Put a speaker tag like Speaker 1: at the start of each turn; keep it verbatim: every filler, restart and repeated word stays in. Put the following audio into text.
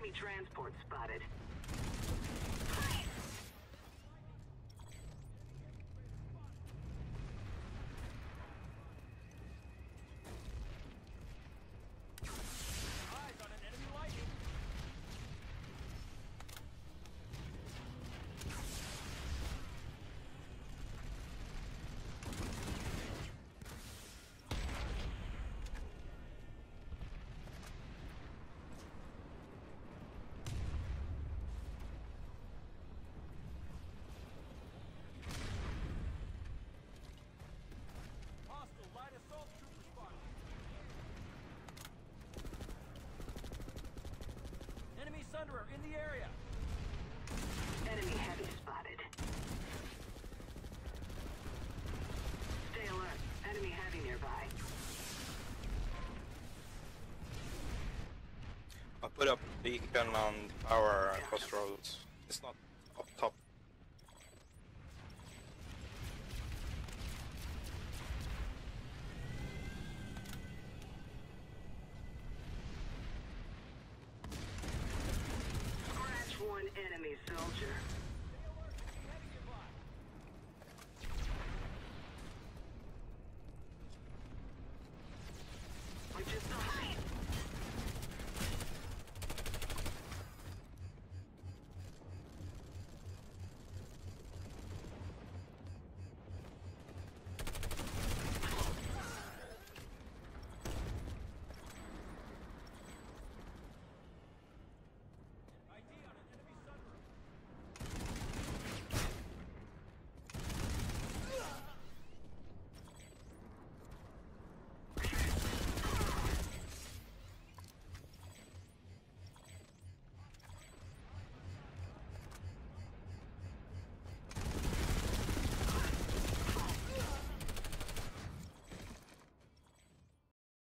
Speaker 1: Enemy transport spotted.
Speaker 2: Eyes on an enemy Lightning. Hostile light assault trooper spotted. Enemy Sunderer in the area.
Speaker 1: Enemy heavy spotted. Stay alert. Enemy heavy nearby.
Speaker 3: I put up a beacon on our crossroads. It's not up top.
Speaker 1: Scratch one enemy soldier.